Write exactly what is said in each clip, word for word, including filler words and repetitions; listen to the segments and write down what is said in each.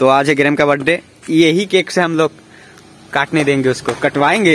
तो आज है ग्रैम का बर्थडे, यही केक से हम लोग काटने देंगे, उसको कटवाएंगे।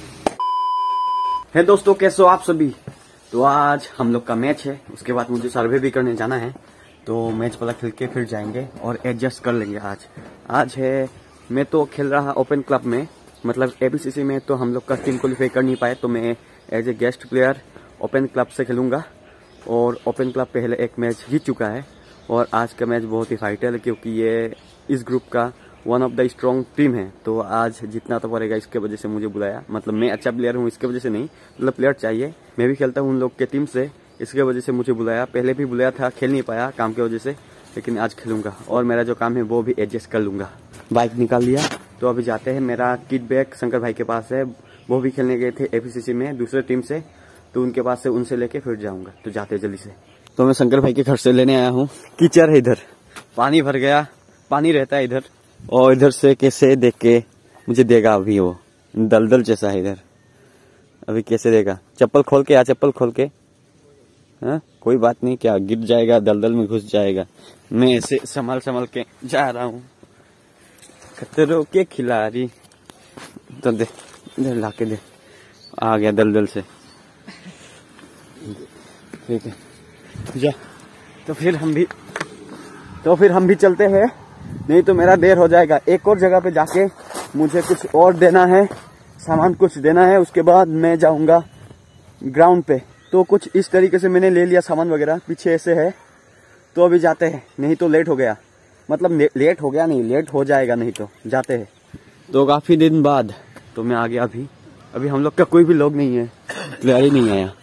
है दोस्तों, कैसे हो आप सभी। तो आज हम लोग का मैच है, उसके बाद मुझे सर्वे भी करने जाना है, तो मैच वाला खेल के फिर जाएंगे और एडजस्ट कर लेंगे। आज आज है, मैं तो खेल रहा ओपन क्लब में, मतलब एबीसीसी में, तो हम लोग का टीम क्वालीफाई कर नहीं पाए, तो मैं as a guest player open club से खेलूंगा। और ओपन क्लब पहले एक मैच जीत चुका है और आज का मैच बहुत ही फाइटर है, क्योंकि ये इस ग्रुप का one of the strong team है, तो आज जीतना तो पड़ेगा। इसके वजह से मुझे बुलाया, मतलब मैं अच्छा प्लेयर हूँ इसके वजह से नहीं, मतलब प्लेयर चाहिए, मैं भी खेलता हूँ उन लोग के टीम से, इसके वजह से मुझे बुलाया। पहले भी बुलाया था, खेल नहीं पाया काम की वजह से, लेकिन आज खेलूंगा और मेरा जो काम है वो भी एडजस्ट कर लूंगा। बाइक निकाल लिया, तो अभी जाते हैं। मेरा किट बैग शंकर भाई के पास है, वो भी खेलने गए थे एबीसीसी में दूसरे टीम से, तो उनके पास से उनसे लेके फिर जाऊंगा। तो जाते हैं जल्दी से। तो मैं शंकर भाई के घर से लेने आया हूँ। कीचड़ है इधर, पानी भर गया, पानी रहता है इधर, और इधर से कैसे देख के मुझे देगा अभी, वो दलदल जैसा है इधर, अभी कैसे देगा। चप्पल खोल के आ, चप्पल खोल के। हाँ कोई बात नहीं, क्या गिर जाएगा, दलदल में घुस जाएगा। मैं ऐसे संभाल संभाल के जा रहा हूँ। खतरों के खिलाड़ी, तो दे इधर ला के दे, आ गया दलदल से, ठीक है जा। तो फिर हम भी तो फिर हम भी चलते हैं, नहीं तो मेरा देर हो जाएगा। एक और जगह पे जाके मुझे कुछ और देना है, सामान कुछ देना है, उसके बाद मैं जाऊंगा ग्राउंड पे। तो कुछ इस तरीके से मैंने ले लिया सामान वगैरह, पीछे ऐसे है। तो अभी जाते हैं, नहीं तो लेट हो गया, मतलब ले, लेट हो गया नहीं, लेट हो जाएगा, नहीं तो जाते हैं। तो काफी दिन बाद तो मैं आ गया। अभी अभी हम लोग का कोई भी लोग नहीं है, प्लेयर ही नहीं आया।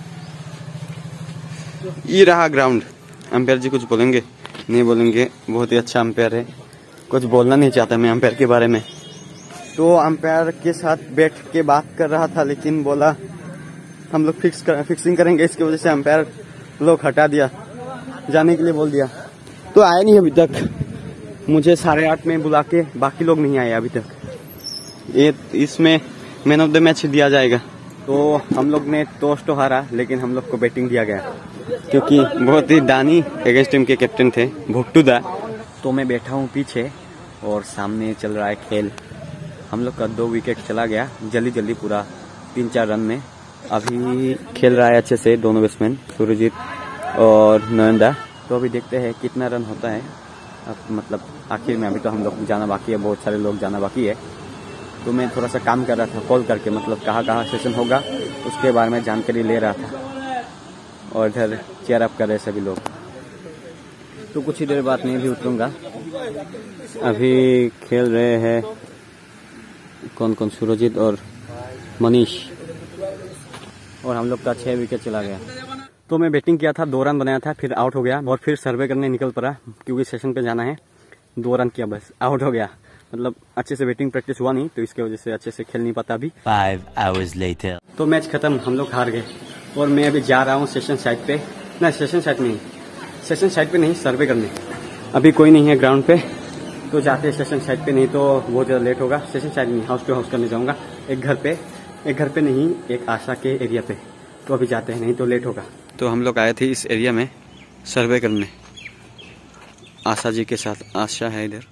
ये रहा ग्राउंड। अंपायर जी कुछ बोलेंगे? नहीं बोलेंगे, बहुत ही अच्छा अंपायर है, कुछ बोलना नहीं चाहता मैं अंपायर के बारे में। तो अंपायर के साथ बैठ के बात कर रहा था, लेकिन बोला हम लोग फिक्स कर, फिक्सिंग करेंगे, इसकी वजह से अंपायर लोग हटा दिया, जाने के लिए बोल दिया। तो आया नहीं अभी तक, मुझे साढ़े आठ में बुला के, बाकी लोग नहीं आए अभी तक। ये इसमें मैन ऑफ द मैच दिया जाएगा। तो हम लोग ने टॉस तो हारा, लेकिन हम लोग को बैटिंग दिया गया, क्योंकि बहुत ही दानी अगेंस्ट टीम के कैप्टन थे भुट्टू दा। तो मैं बैठा हूँ पीछे और सामने चल रहा है खेल। हम लोग का दो विकेट चला गया जल्दी जल्दी, पूरा तीन चार रन में। अभी खेल रहा है अच्छे से दोनों बैट्समैन, सुरजीत और नयनदा। तो अभी देखते हैं कितना रन होता है। अब मतलब आखिर में अभी तो हम लोग जाना बाकी है, बहुत सारे लोग जाना बाकी है। तो मैं थोड़ा सा काम कर रहा था, कॉल करके, मतलब कहाँ कहाँ सेशन होगा उसके बारे में जानकारी ले रहा था, और इधर चेयर अप कर रहे सभी लोग। तो कुछ ही देर बाद मैं भी उतरूंगा। अभी खेल रहे हैं कौन कौन, सुरजीत और मनीष, और हम लोग का छह विकेट चला गया। तो मैं बैटिंग किया था, दो रन बनाया था, फिर आउट हो गया, और फिर सर्वे करने निकल पड़ा, क्योंकि सेशन पे जाना है। दो रन किया बस, आउट हो गया, मतलब अच्छे से बैटिंग प्रैक्टिस हुआ नहीं, तो इसके वजह से अच्छे से खेल नहीं पाता अभी। फाइव आवर्स लेटर तो मैच खत्म, हम लोग हार गए, और मैं अभी जा रहा हूँ सेशन साइड पे। ना सेशन साइड नहीं, सेशन साइड पे नहीं, सर्वे करने। अभी कोई नहीं है ग्राउंड पे, तो जाते हैं सेशन साइड पे, नहीं तो बहुत ज़्यादा लेट होगा। सेशन साइड नहीं, हाउस टू हाउस करने जाऊँगा, एक घर पे, एक घर पे नहीं, एक आशा के एरिया पे। तो अभी जाते हैं, नहीं तो लेट होगा। तो हम लोग आए थे इस एरिया में सर्वे करने आशा जी के साथ। आशा है इधर।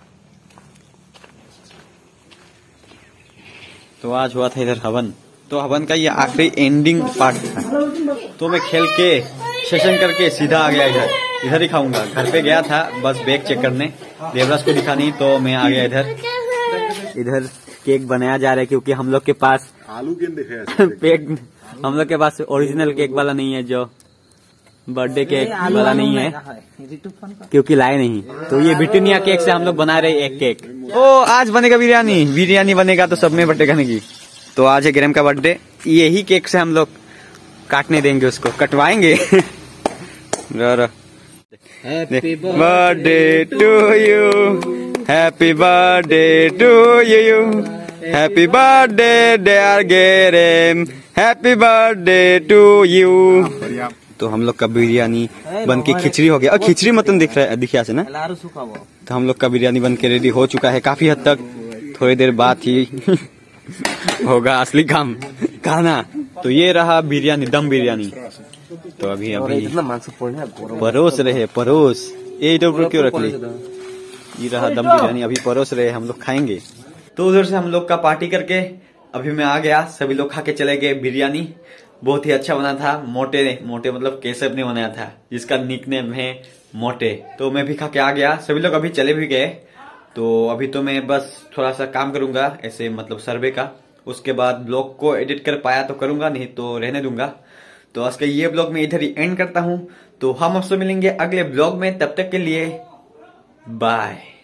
तो आज हुआ था इधर हवन, तो हवन का ये आखिरी एंडिंग पार्ट था। तो मैं खेल के सेशन करके सीधा आ गया इधर, इधर ही खाऊंगा। घर पे गया था बस बैग चेक करने, देवराज को दिखा नहीं, तो मैं आ गया इधर। इधर केक बनाया जा रहा है, क्योंकि हम लोग के पास आलू केक हम लोग के पास ओरिजिनल केक वाला नहीं है, जो बर्थडे केक वाला नहीं है, क्योंकि लाए नहीं। तो ये ब्रिटानिया केक से हम लोग बना रहे एक केक। ओ आज बनेगा बिरयानी, बिरयानी बनेगा तो सब में बर्थडे करने की। तो आज है ग्रैम का बर्थडे, यही केक से हम लोग काटने देंगे, उसको कटवाएंगे। Happy birthday to you, happy birthday to you, happy birthday dear gram, happy birthday to you. तो हम लोग का बिरयानी बन के खिचड़ी हो गया, और खिचड़ी मतन दिख रहा है दिखिया से ना। तो हम लोग का बिरयानी बन के रेडी हो चुका है काफी हद तक, थोड़ी देर बाद ही होगा असली काम, खाना। तो ये रहा बिरयानी, दम बिरयानी। तो अभी अभी परोस रहे, परोस ये तो क्यों रख ली, ये रहा दम बिरयानी, अभी परोस रहे, हम लोग खाएंगे। तो उधर से हम लोग का पार्टी करके अभी मैं आ गया, सभी लोग खा के चले गए। बिरयानी बहुत ही अच्छा बना था। मोटे ने मोटे मतलब केशव ने बनाया था, जिसका निकनेम है मोटे। तो मैं भी खा के आ गया, सभी लोग अभी चले भी गए। तो अभी तो मैं बस थोड़ा सा काम करूंगा ऐसे मतलब सर्वे का, उसके बाद ब्लॉग को एडिट कर पाया तो करूंगा, नहीं तो रहने दूंगा। तो आज का ये ब्लॉग मैं इधर ही एंड करता हूं। तो हम आपसे मिलेंगे अगले ब्लॉग में, तब तक के लिए बाय।